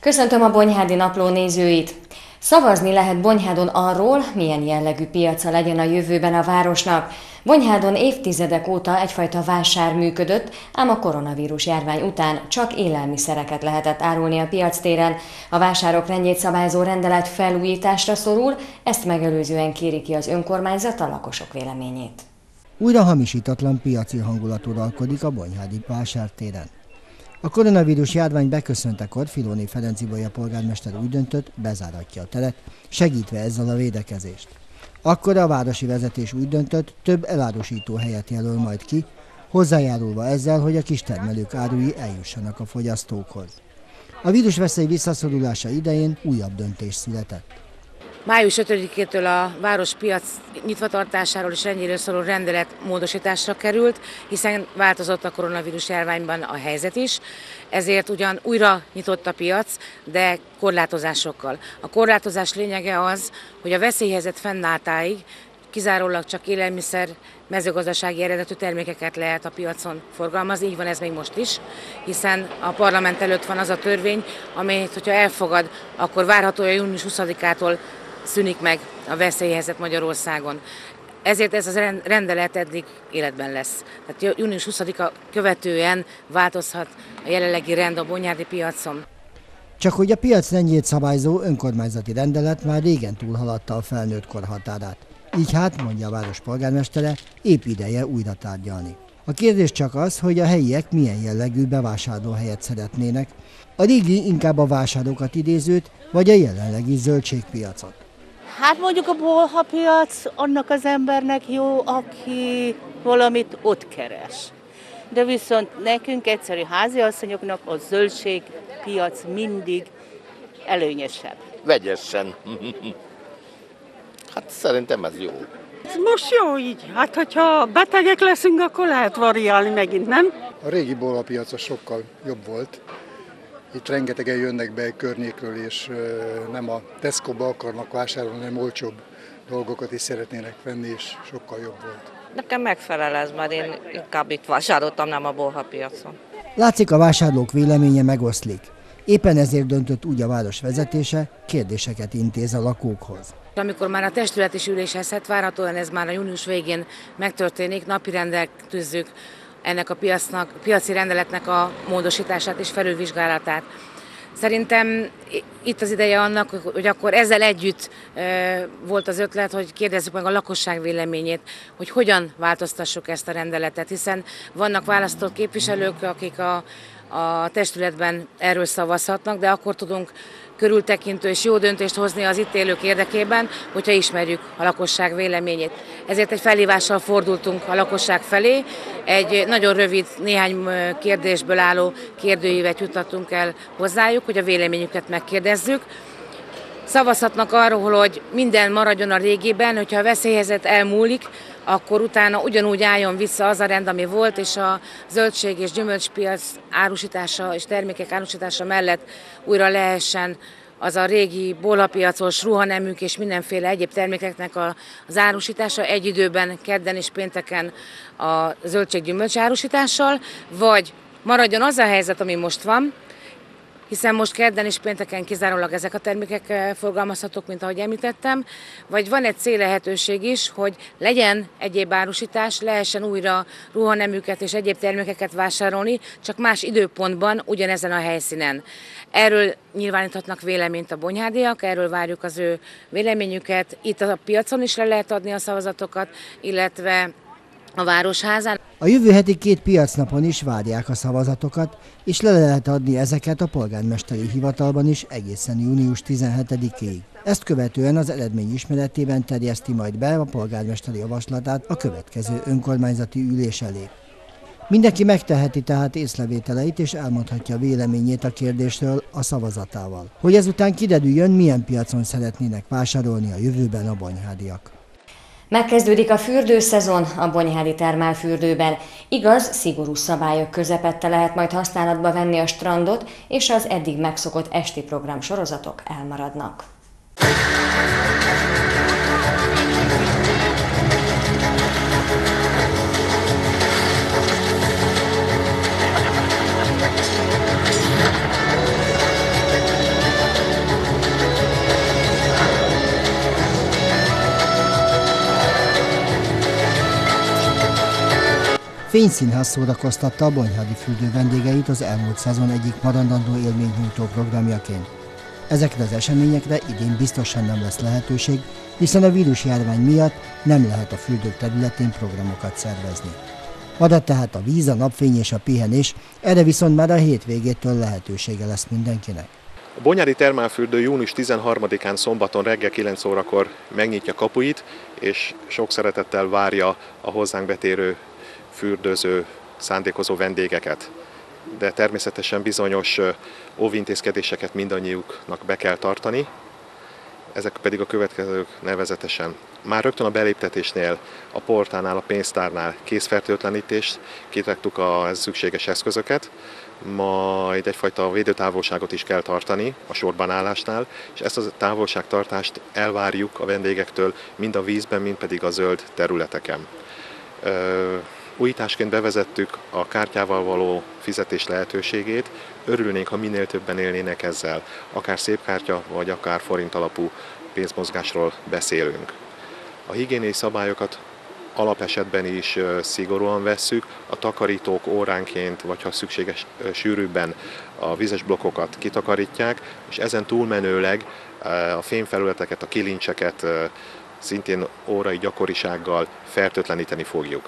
Köszöntöm a Bonyhádi Napló nézőit! Szavazni lehet Bonyhádon arról, milyen jellegű piaca legyen a jövőben a városnak. Bonyhádon évtizedek óta egyfajta vásár működött, ám a koronavírus járvány után csak élelmiszereket lehetett árulni a piactéren. A vásárok rendjét szabályozó rendelet felújításra szorul, ezt megelőzően kéri ki az önkormányzat a lakosok véleményét. Újra hamisítatlan piaci hangulat uralkodik a bonyhádi vásártéren. A koronavírus járvány beköszöntekor Filóné Ferenc Ibolya polgármester úgy döntött, bezáratja a teret, segítve ezzel a védekezést. Akkor a városi vezetés úgy döntött, több elárusító helyet jelöl majd ki, hozzájárulva ezzel, hogy a kistermelők árui eljussanak a fogyasztókhoz. A vírusveszély visszaszorulása idején újabb döntés született. Május 5-től a várospiac nyitvatartásáról és rendjéről szóló rendelet módosításra került, hiszen változott a koronavírus járványban a helyzet is, ezért ugyan újra nyitott a piac, de korlátozásokkal. A korlátozás lényege az, hogy a veszélyhelyzet fennálltáig kizárólag csak élelmiszer, mezőgazdasági eredetű termékeket lehet a piacon forgalmazni, így van ez még most is, hiszen a parlament előtt van az a törvény, amelyet, hogyha elfogad, akkor várhatóan június 20-ától szűnik meg a veszélyhelyzet Magyarországon. Ezért ez a rendelet eddig életben lesz. Tehát június 20-a követően változhat a jelenlegi rend a bonyhádi piacon. Csak hogy a piac rendjét szabályzó önkormányzati rendelet már régen túlhaladta a felnőtt korhatárát. Így hát, mondja a város polgármestere, épp ideje újra tárgyalni. A kérdés csak az, hogy a helyiek milyen jellegű bevásárlóhelyet szeretnének, a régi inkább a vásárokat idézőt, vagy a jelenlegi zöldségpiacot. Hát mondjuk a bolhapiac annak az embernek jó, aki valamit ott keres. De viszont nekünk, egyszerű háziasszonyoknak a zöldségpiac mindig előnyösebb. Vegyesen. Hát szerintem ez jó. Most jó így. Hát, hogyha betegek leszünk, akkor lehet variálni megint, nem? A régi bolhapiac sokkal jobb volt. Itt rengetegen jönnek be egy környékről, és nem a Tesco-ba akarnak vásárolni, hanem olcsóbb dolgokat is szeretnének venni, és sokkal jobb volt. Nekem megfelel ez, mert én inkább itt vásároltam, nem a bolhapiacon. Látszik, a vásárlók véleménye megoszlik. Éppen ezért döntött úgy a város vezetése, kérdéseket intéz a lakókhoz. Amikor már a testületi ülésezhet, várhatóan ez már a június végén megtörténik, napirendre tűzzük ennek a piaci rendeletnek a módosítását és felülvizsgálatát. Szerintem itt az ideje annak, hogy akkor ezzel együtt volt az ötlet, hogy kérdezzük meg a lakosság véleményét, hogy hogyan változtassuk ezt a rendeletet, hiszen vannak választott képviselők, akik a testületben erről szavazhatnak, de akkor tudunk körültekintő és jó döntést hozni az itt élők érdekében, hogyha ismerjük a lakosság véleményét. Ezért egy felhívással fordultunk a lakosság felé, egy nagyon rövid, néhány kérdésből álló kérdőívet juttattunk el hozzájuk, hogy a véleményüket megkérdezzük. Szavazhatnak arról, hogy minden maradjon a régiben, hogyha a veszélyhelyzet elmúlik, akkor utána ugyanúgy álljon vissza az a rend, ami volt, és a zöldség és gyümölcspiac árusítása és termékek árusítása mellett újra lehessen az a régi bolhapiacos ruhaneműk és mindenféle egyéb termékeknek az árusítása egy időben, kedden és pénteken a zöldség-gyümölcs árusítással, vagy maradjon az a helyzet, ami most van, hiszen most kedden és pénteken kizárólag ezek a termékek forgalmazhatók, mint ahogy említettem, vagy van egy céllehetőség is, hogy legyen egyéb árusítás, lehessen újra ruhaneműket és egyéb termékeket vásárolni, csak más időpontban ugyanezen a helyszínen. Erről nyilváníthatnak véleményt a bonyhádiak, erről várjuk az ő véleményüket. Itt a piacon is le lehet adni a szavazatokat, illetve a Városházán. A jövő heti 2 piacnapon is várják a szavazatokat, és le lehet adni ezeket a polgármesteri hivatalban is egészen június 17-ig. Ezt követően az eredmény ismeretében terjeszti majd be a polgármesteri javaslatát a következő önkormányzati ülés elé. Mindenki megteheti tehát észrevételeit és elmondhatja véleményét a kérdésről a szavazatával, hogy ezután kiderüljön, milyen piacon szeretnének vásárolni a jövőben a bonyhádiak. Megkezdődik a fürdőszezon a bonyhádi termálfürdőben. Igaz, szigorú szabályok közepette lehet majd használatba venni a strandot, és az eddig megszokott esti program sorozatok elmaradnak. Fényszínház szórakoztatta a Bonyhádi fürdő vendégeit az elmúlt szezon egyik maradandó élménynyújtó programjaként. Ezekre az eseményekre idén biztosan nem lesz lehetőség, hiszen a vírusjárvány miatt nem lehet a fürdők területén programokat szervezni. Marad tehát a víz, a napfény és a pihenés, erre viszont már a hétvégétől lehetősége lesz mindenkinek. A Bonyhádi Termálfürdő június 13-án szombaton reggel 9 órakor megnyitja kapuit, és sok szeretettel várja a hozzánk betérő fürdőző, szándékozó vendégeket. De természetesen bizonyos óvintézkedéseket mindannyiuknak be kell tartani, ezek pedig a következők nevezetesen. Már rögtön a beléptetésnél, a portánál, a pénztárnál kézfertőtlenítést, kiraktuk a szükséges eszközöket, majd egyfajta védőtávolságot is kell tartani a sorban állásnál, és ezt a távolságtartást elvárjuk a vendégektől mind a vízben, mind pedig a zöld területeken. Újításként bevezettük a kártyával való fizetés lehetőségét, örülnénk, ha minél többen élnének ezzel, akár szépkártya, vagy akár forint alapú pénzmozgásról beszélünk. A higiéniai szabályokat alapesetben is szigorúan vesszük, a takarítók óránként, vagy ha szükséges sűrűbben a vizes blokkokat kitakarítják, és ezen túlmenőleg a fémfelületeket, a kilincseket szintén órai gyakorisággal fertőtleníteni fogjuk.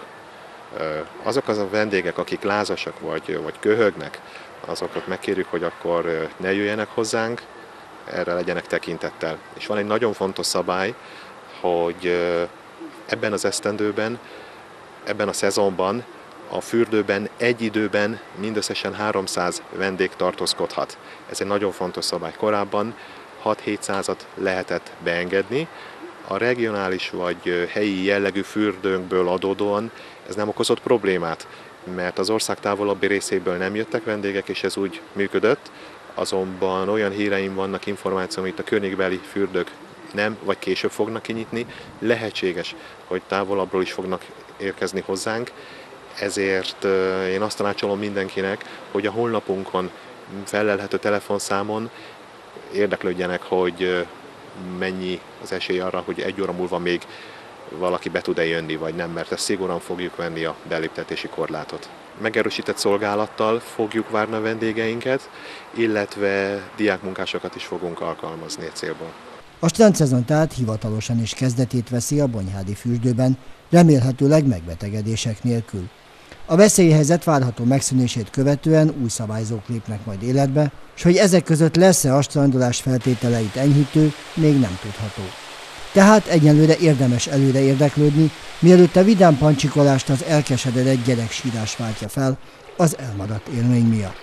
Azok az a vendégek, akik lázasak vagy köhögnek, azokat megkérjük, hogy akkor ne jöjjenek hozzánk, erre legyenek tekintettel. És van egy nagyon fontos szabály, hogy ebben az esztendőben, ebben a szezonban a fürdőben egy időben mindösszesen 300 vendég tartózkodhat. Ez egy nagyon fontos szabály. Korábban 6-700-at lehetett beengedni. A regionális vagy helyi jellegű fürdőnkből adódóan ez nem okozott problémát, mert az ország távolabbi részéből nem jöttek vendégek, és ez úgy működött. Azonban olyan híreim vannak, információim, itt a környékbeli fürdők nem, vagy később fognak kinyitni. Lehetséges, hogy távolabbról is fognak érkezni hozzánk, ezért én azt tanácsolom mindenkinek, hogy a honlapunkon fellelhető telefonszámon érdeklődjenek, hogy mennyi az esély arra, hogy 1 óra múlva még valaki be tud-e jönni, vagy nem, mert ezt szigorúan fogjuk venni a beléptetési korlátot. Megerősített szolgálattal fogjuk várni a vendégeinket, illetve diákmunkásokat is fogunk alkalmazni célból. A strandszezon tehát hivatalosan is kezdetét veszi a Bonyhádi fürdőben, remélhetőleg megbetegedések nélkül. A veszélyhelyzet várható megszűnését követően új szabályzók lépnek majd életbe, és hogy ezek között lesz-e a strandolás feltételeit enyhítő, még nem tudható. Tehát egyelőre érdemes előre érdeklődni, mielőtt a vidám pancsikolást az elkeseredett gyereksírás váltja fel az elmaradt élmény miatt.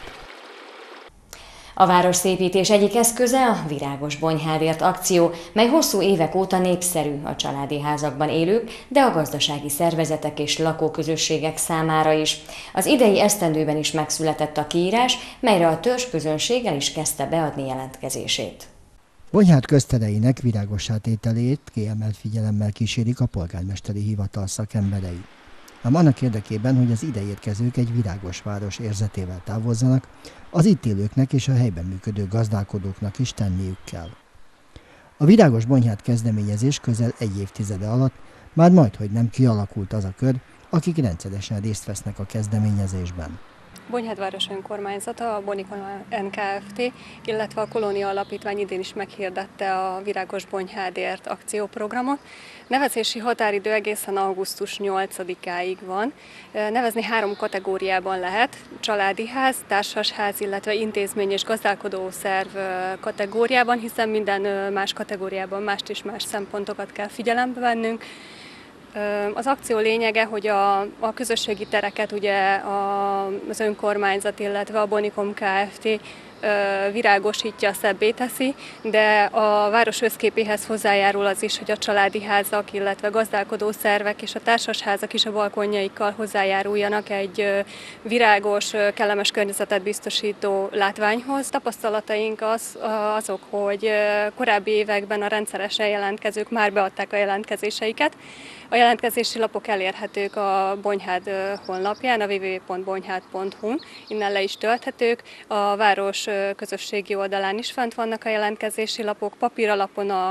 A városszépítés egyik eszköze a Virágos Bonyhádért akció, mely hosszú évek óta népszerű a családi házakban élők, de a gazdasági szervezetek és lakóközösségek számára is. Az idei esztendőben is megszületett a kiírás, melyre a törzsközönség el is kezdte beadni jelentkezését. Bonyhád köztereinek virágossá tételét kiemelt figyelemmel kísérik a polgármesteri hivatal szakemberei. Ám annak érdekében, hogy az ideérkezők egy virágos város érzetével távozzanak, az itt élőknek és a helyben működő gazdálkodóknak is tenniük kell. A Virágos Bonyhád kezdeményezés közel egy évtizede alatt már majdhogy nem kialakult az a kör, akik rendszeresen részt vesznek a kezdeményezésben. Bonyhád város önkormányzata, a Bonikon Kft., illetve a Kolónia Alapítvány idén is meghirdette a Virágos Bonyhádért akcióprogramot. Nevezési határidő egészen augusztus 8-áig van. Nevezni 3 kategóriában lehet: családi ház, társasház, illetve intézmény és gazdálkodó szerv kategóriában, hiszen minden más kategóriában mást és más szempontokat kell figyelembe vennünk. Az akció lényege, hogy a közösségi tereket ugye az önkormányzat, illetve a Bonikom Kft. Virágosítja, szebbé teszi, de a város összképéhez hozzájárul az is, hogy a családi házak, illetve gazdálkodó szervek és a társasházak is a balkonjaikkal hozzájáruljanak egy virágos, kellemes környezetet biztosító látványhoz. Tapasztalataink azok, hogy korábbi években a rendszeresen jelentkezők már beadták a jelentkezéseiket. A jelentkezési lapok elérhetők a Bonyhád honlapján, a www.bonyhad.hu, innen le is tölthetők. A város közösségi oldalán is fent vannak a jelentkezési lapok, papíralapon a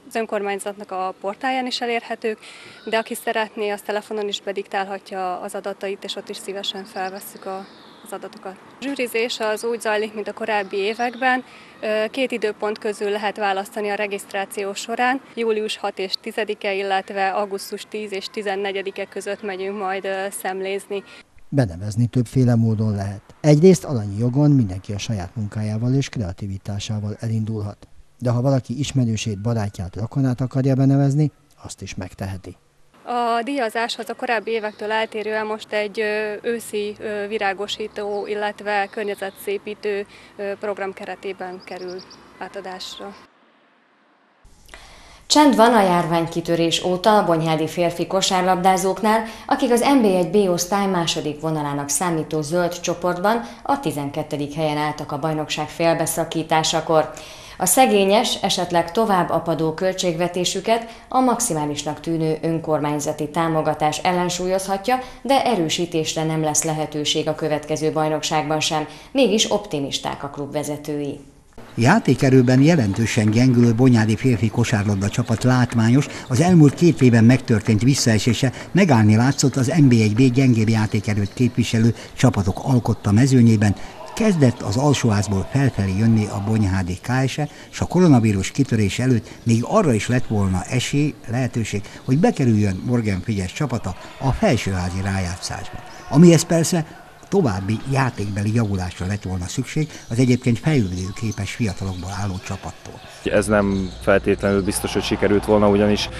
az önkormányzatnak a portáján is elérhetők, de aki szeretné, az telefonon is bediktálhatja az adatait, és ott is szívesen felvesszük az adatokat. A zsűrizés az úgy zajlik, mint a korábbi években. 2 időpont közül lehet választani a regisztráció során. Július 6 és 10-e, illetve augusztus 10 és 14-e között megyünk majd szemlézni. Benevezni többféle módon lehet. Egyrészt alanyi jogon mindenki a saját munkájával és kreativitásával elindulhat. De ha valaki ismerősét, barátját, rokonát akarja benevezni, azt is megteheti. A díjazáshoz a korábbi évektől eltérően most egy őszi virágosító, illetve környezetszépítő program keretében kerül átadásra. Csend van a járványkitörés óta a bonyhádi férfi kosárlabdázóknál, akik az NB1B osztály második vonalának számító zöld csoportban a 12. helyen álltak a bajnokság félbeszakításakor. A szegényes, esetleg tovább apadó költségvetésüket a maximálisnak tűnő önkormányzati támogatás ellensúlyozhatja, de erősítésre nem lesz lehetőség a következő bajnokságban sem, mégis optimisták a klub vezetői. Játékerőben jelentősen gyengülő bonyhádi férfi kosárlabda csapat látványos, az elmúlt 2 évben megtörtént visszaesése megállni látszott az NB1B gyengébb játékerőt képviselő csapatok alkotta mezőnyében. Kezdett az alsóházból felfelé jönni a bonyhádi KSE, és a koronavírus kitörés előtt még arra is lett volna lehetőség, hogy bekerüljön Morgan Frigyes csapata a felsőházi rájátszásba. Amihez persze további játékbeli javulásra lett volna szükség az egyébként fejlődőképes fiatalokból álló csapattól. Ez nem feltétlenül biztos, hogy sikerült volna, ugyanis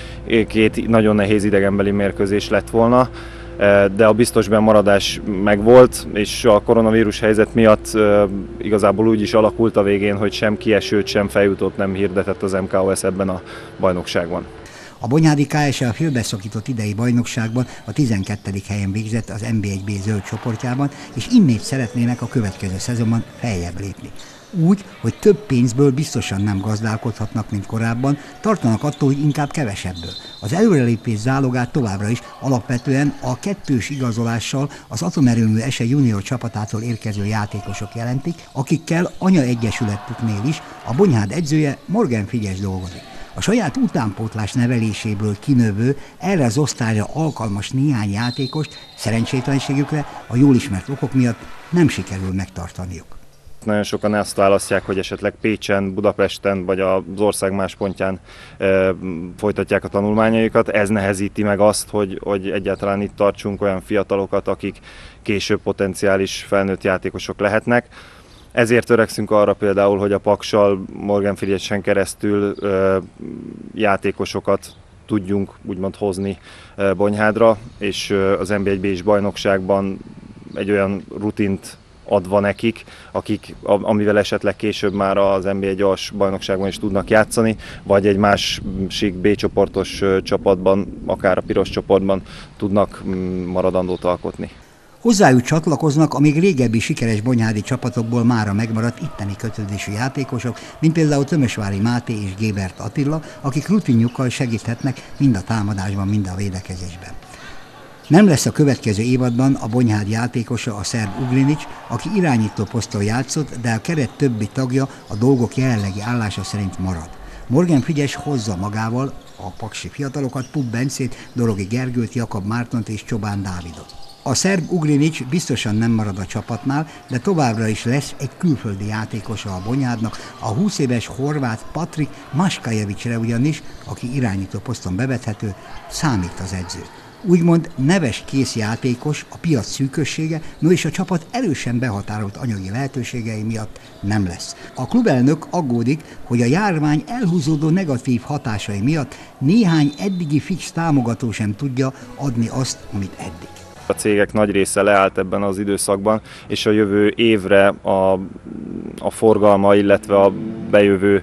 2 nagyon nehéz idegenbeli mérkőzés lett volna, de a biztos bennmaradás megvolt, és a koronavírus helyzet miatt igazából úgy is alakult a végén, hogy sem kiesőt, sem feljutót nem hirdetett az MKOS ebben a bajnokságban. A bonyhádi KSE a félbeszakított idei bajnokságban a 12. helyen végzett az NB1B zöld csoportjában, és innét szeretnének a következő szezonban feljebb lépni. Úgy, hogy több pénzből biztosan nem gazdálkodhatnak, mint korábban, tartanak attól, hogy inkább kevesebből. Az előrelépés zálogát továbbra is alapvetően a 2-s igazolással az Atomerőmű SE junior csapatától érkező játékosok jelentik, akikkel anyaegyesületüknél is a Bonyhád edzője Morgan Frigyes dolgozik. A saját utánpótlás neveléséből kinövő, erre az osztályra alkalmas néhány játékost szerencsétlenségükre a jól ismert okok miatt nem sikerül megtartaniuk. Nagyon sokan azt választják, hogy esetleg Pécsen, Budapesten vagy az ország más pontján folytatják a tanulmányaikat. Ez nehezíti meg azt, hogy egyáltalán itt tartsunk olyan fiatalokat, akik később potenciális felnőtt játékosok lehetnek. Ezért törekszünk arra például, hogy a Paksal, Morgan Frigyesen keresztül játékosokat tudjunk úgymond hozni Bonyhádra, és az NB1B-s bajnokságban egy olyan rutint adva nekik, amivel esetleg később már az NB1-as bajnokságban is tudnak játszani, vagy egy másik B csoportos csapatban, akár a piros csoportban tudnak maradandót alkotni. Hozzájuk csatlakoznak a még régebbi sikeres bonyhádi csapatokból mára megmaradt itteni kötődésű játékosok, mint például Tömösvári Máté és Gébert Attila, akik rutinjukkal segíthetnek mind a támadásban, mind a védekezésben. Nem lesz a következő évadban a Bonyhád játékosa a szerb Ugrinic, aki irányító poszton játszott, de a keret többi tagja a dolgok jelenlegi állása szerint marad. Morgan Frigyes hozza magával a paksi fiatalokat, Pup Bencét, Dorogi Gergőt, Jakab Mártont és Csobán Dávidot. A szerb Ugrinic biztosan nem marad a csapatnál, de továbbra is lesz egy külföldi játékosa a Bonyhádnak, a 20 éves horvát Patrik Maskajevicsre ugyanis, aki irányító poszton bevethető, számít az edző. Úgymond neves kész játékos a piac szűkössége, no és a csapat erősen behatárolt anyagi lehetőségei miatt nem lesz. A klubelnök aggódik, hogy a járvány elhúzódó negatív hatásai miatt néhány eddigi fix támogató sem tudja adni azt, amit eddig. A cégek nagy része leállt ebben az időszakban, és a jövő évre a forgalma, illetve a bejövő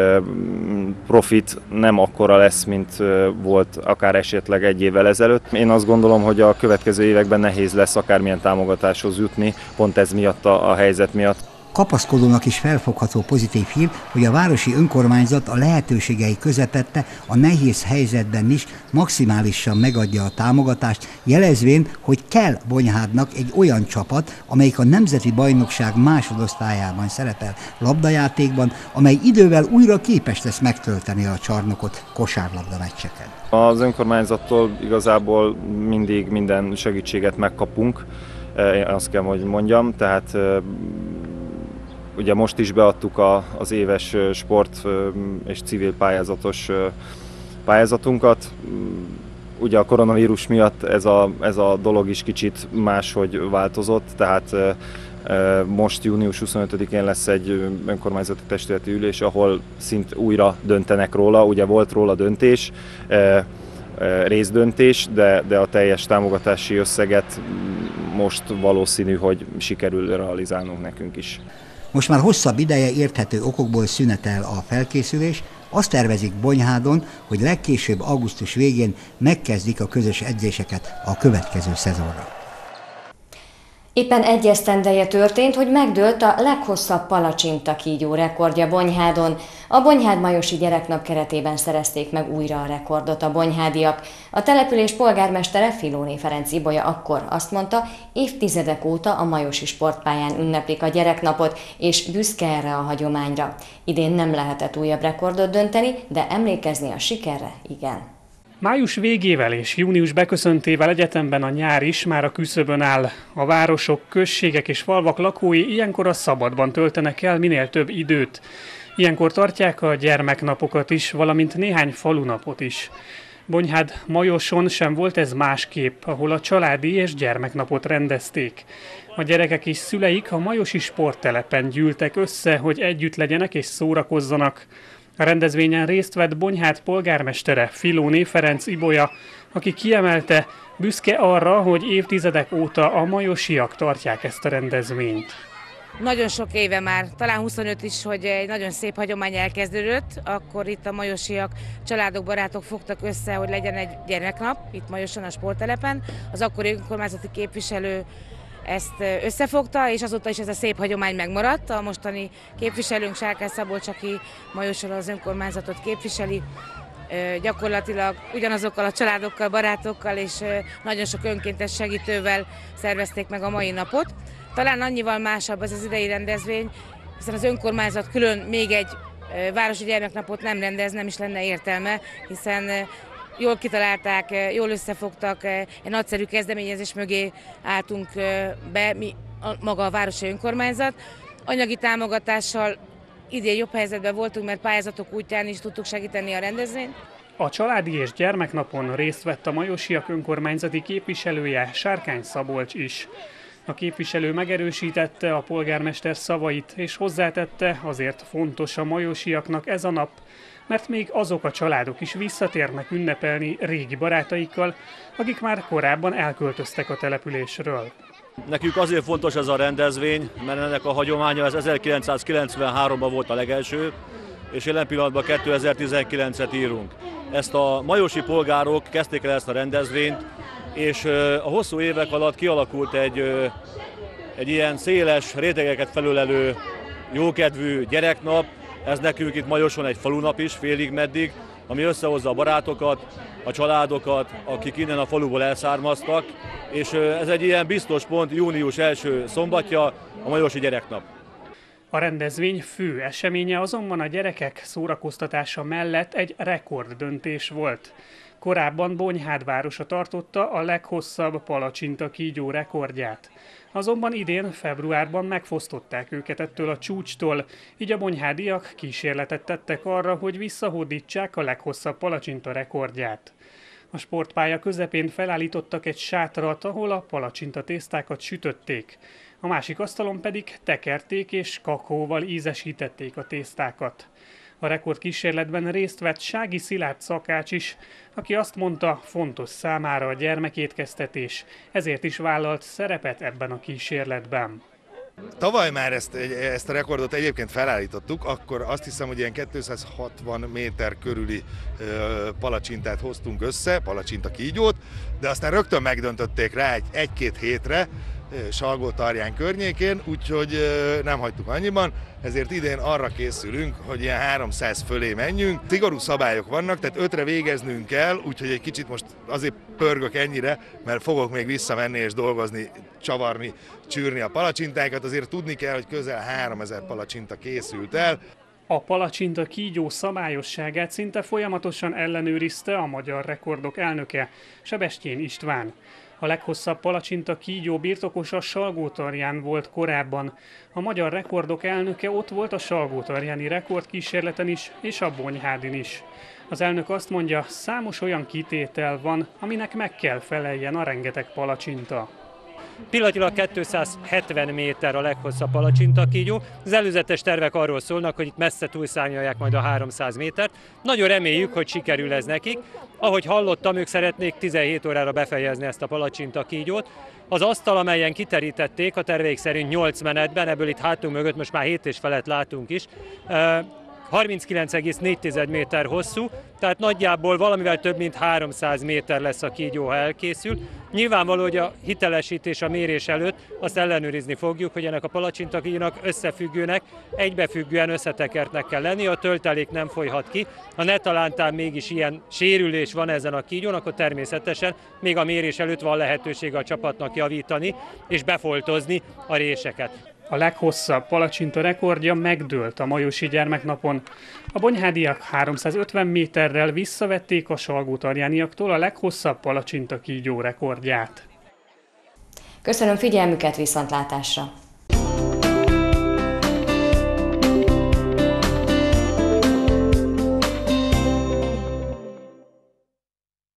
profit nem akkora lesz, mint volt akár esetleg egy évvel ezelőtt. Én azt gondolom, hogy a következő években nehéz lesz akármilyen támogatáshoz jutni, pont ez miatt a helyzet miatt. Kapaszkodónak is felfogható pozitív hír, hogy a városi önkormányzat a lehetőségei közepette a nehéz helyzetben is maximálisan megadja a támogatást, jelezvén, hogy kell Bonyhádnak egy olyan csapat, amelyik a Nemzeti Bajnokság másodosztályában szerepel labdajátékban, amely idővel újra képes lesz megtölteni a csarnokot kosárlabda meccseken. Az önkormányzattól igazából mindig minden segítséget megkapunk, azt kell, hogy mondjam, tehát ugye most is beadtuk az éves sport és civil pályázatunkat. Ugye a koronavírus miatt ez a dolog is kicsit máshogy változott, tehát most június 25-én lesz egy önkormányzati testületi ülés, ahol újra döntenek róla. Ugye volt róla döntés, részdöntés, de a teljes támogatási összeget most valószínű, hogy sikerül realizálnunk nekünk is. Most már hosszabb ideje érthető okokból szünetel a felkészülés. Azt tervezik Bonyhádon, hogy legkésőbb augusztus végén megkezdik a közös edzéseket a következő szezonra. Éppen egy esztendeje történt, hogy megdőlt a leghosszabb palacsintakígyó rekordja Bonyhádon. A Bonyhád-Majosi Gyereknap keretében szerezték meg újra a rekordot a bonyhádiak. A település polgármestere, Filóné Ferenc Ibolya akkor azt mondta, évtizedek óta a majosi sportpályán ünneplik a gyereknapot, és büszke erre a hagyományra. Idén nem lehetett újabb rekordot dönteni, de emlékezni a sikerre igen. Május végével és június beköszöntével egyetemben a nyár is már a küszöbön áll. A városok, községek és falvak lakói ilyenkor a szabadban töltenek el minél több időt. Ilyenkor tartják a gyermeknapokat is, valamint néhány falunapot is. Bonyhád-Majoson sem volt ez másképp, ahol a családi és gyermeknapot rendezték. A gyerekek és szüleik a majosi sporttelepen gyűltek össze, hogy együtt legyenek és szórakozzanak. A rendezvényen részt vett Bonyhád polgármestere, Filóné Ferenc Ibolya, aki kiemelte, büszke arra, hogy évtizedek óta a majosiak tartják ezt a rendezvényt. Nagyon sok éve már, talán 25 is, hogy egy nagyon szép hagyomány elkezdődött, akkor itt a majosiak, családok, barátok fogtak össze, hogy legyen egy gyermeknap, itt Majoson a sporttelepen. Az akkori önkormányzati képviselő ezt összefogta, és azóta is ez a szép hagyomány megmaradt. A mostani képviselőnk Sárkány Szabolcs, aki Majoson az önkormányzatot képviseli, gyakorlatilag ugyanazokkal a családokkal, barátokkal és nagyon sok önkéntes segítővel szervezték meg a mai napot. Talán annyival másabb ez az idei rendezvény, hiszen az önkormányzat külön még egy városi gyermeknapot nem rendez, nem is lenne értelme, hiszen jól kitalálták, jól összefogtak, egy nagyszerű kezdeményezés mögé álltunk be, mi maga a városi önkormányzat. Anyagi támogatással idén jobb helyzetben voltunk, mert pályázatok útján is tudtuk segíteni a rendezvényt. A családi és gyermeknapon részt vett a majosiak önkormányzati képviselője, Sárkány Szabolcs is. A képviselő megerősítette a polgármester szavait, és hozzátette, azért fontos a majosiaknak ez a nap, mert még azok a családok is visszatérnek ünnepelni régi barátaikkal, akik már korábban elköltöztek a településről. Nekünk azért fontos ez a rendezvény, mert ennek a hagyománya az 1993-ban volt a legelső, és jelen pillanatban 2019-et írunk. Ezt a majosi polgárok kezdték el ezt a rendezvényt, és a hosszú évek alatt kialakult egy ilyen széles, rétegeket felölelő, jókedvű gyereknap. Ez nekünk itt Majoson egy falunap is, félig meddig, ami összehozza a barátokat, a családokat, akik innen a faluból elszármaztak, és ez egy ilyen biztos pont, június első szombatja, a majosi gyereknap. A rendezvény fő eseménye azonban a gyerekek szórakoztatása mellett egy rekorddöntés volt. Korábban Bonyhád városa tartotta a leghosszabb palacsintakígyó rekordját. Azonban idén, februárban megfosztották őket ettől a csúcstól, így a bonyhádiak kísérletet tettek arra, hogy visszahódítsák a leghosszabb palacsinta rekordját. A sportpálya közepén felállítottak egy sátrat, ahol a palacsinta tésztákat sütötték. A másik asztalon pedig tekerték és kakaóval ízesítették a tésztákat. A rekordkísérletben részt vett Sági Szilárd szakács is, aki azt mondta, fontos számára a gyermekétkeztetés, ezért is vállalt szerepet ebben a kísérletben. Tavaly már ezt a rekordot egyébként felállítottuk, akkor azt hiszem, hogy ilyen 260 méter körüli palacsintát hoztunk össze, palacsintakígyót, de aztán rögtön megdöntötték rá egy-két hétre, Salgótarján környékén, úgyhogy nem hagytuk annyiban, ezért idén arra készülünk, hogy ilyen 300 fölé menjünk. Szigorú szabályok vannak, tehát 5-re végeznünk kell, úgyhogy egy kicsit most azért pörgök ennyire, mert fogok még visszamenni és dolgozni, csavarni, csűrni a palacsintákat. Azért tudni kell, hogy közel 3000 palacsinta készült el. A palacsinta kígyó szabályosságát szinte folyamatosan ellenőrizte a magyar rekordok elnöke, Sebestyén István. A leghosszabb palacsinta kígyó birtokosa Salgótarján volt korábban. A magyar rekordok elnöke ott volt a salgótarjáni rekordkísérleten is, és a Bonyhádin is. Az elnök azt mondja, számos olyan kitétel van, aminek meg kell feleljen a rengeteg palacsinta. Pillanatilag 270 méter a leghosszabb palacsintakígyó. Az előzetes tervek arról szólnak, hogy itt messze túlszárnyalják majd a 300 métert. Nagyon reméljük, hogy sikerül ez nekik. Ahogy hallottam, ők szeretnék 17 órára befejezni ezt a palacsintakígyót. Az asztal, amelyen kiterítették, a terveik szerint 8 menetben, ebből itt hátunk mögött most már 7 és felett látunk is, 39,4 méter hosszú, tehát nagyjából valamivel több mint 300 méter lesz a kígyó, ha elkészül. Nyilvánvaló, hogy a hitelesítés, a mérés előtt azt ellenőrizni fogjuk, hogy ennek a palacsintakígyónak összefüggőnek, egybefüggően összetekertnek kell lenni, a töltelék nem folyhat ki. Ha ne talántán mégis ilyen sérülés van ezen a kígyón, akkor természetesen még a mérés előtt van lehetősége a csapatnak javítani és befoltozni a réseket. A leghosszabb palacsinta rekordja megdőlt a majosi gyermeknapon. A bonyhádiak 350 méterrel visszavették a salgótarjániaktól a leghosszabb palacsinta kígyó rekordját. Köszönöm figyelmüket, viszontlátásra!